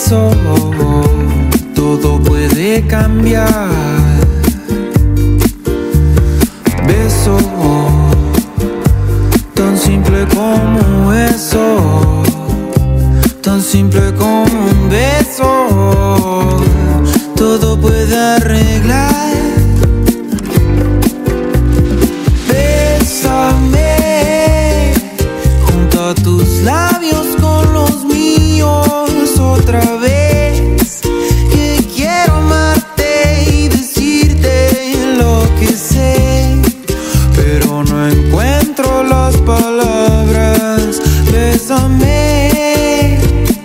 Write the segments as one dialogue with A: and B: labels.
A: beso, todo puede cambiar. Beso, tan simple como eso, tan simple como un beso, todo puede arreglar. Bésame junto a tus labios con los míos otra vez, que quiero amarte y decirte lo que sé, pero no encuentro las palabras. Bésame,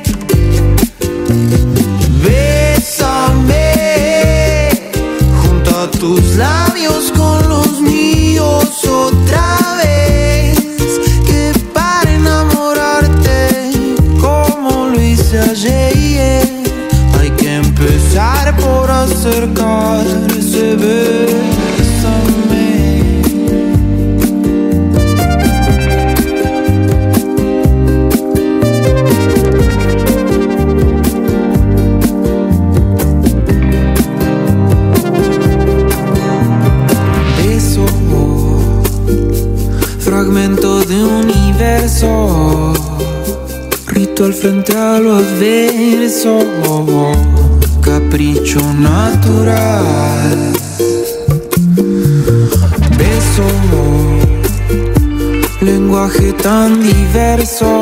A: bésame junto a tus labios con los míos otra vez, que para enamorarte como lo hice ayer hay que empezar por acercarse. Bésame. Fragmento de universo, ritual frente a lo adverso, capricho natural. Beso, lenguaje tan diverso,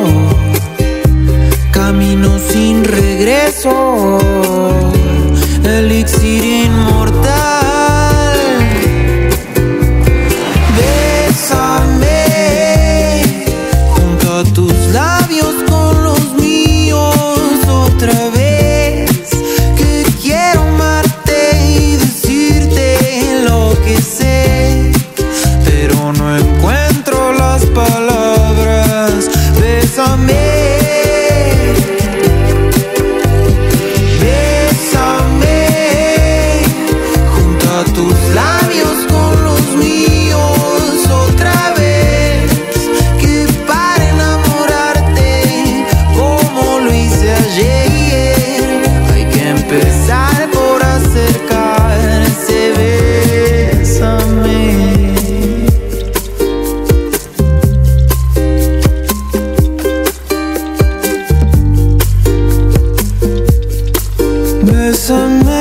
A: camino sin regreso, elixir inmortal. Tus labios con los míos otra vez, que quiero amarte y decirte lo que sé, pero no encuentro las palabras. Bésame, bésame junto a tus labios con los míos otra vez, que para hay que empezar por acercarse. Bésame. Bésame.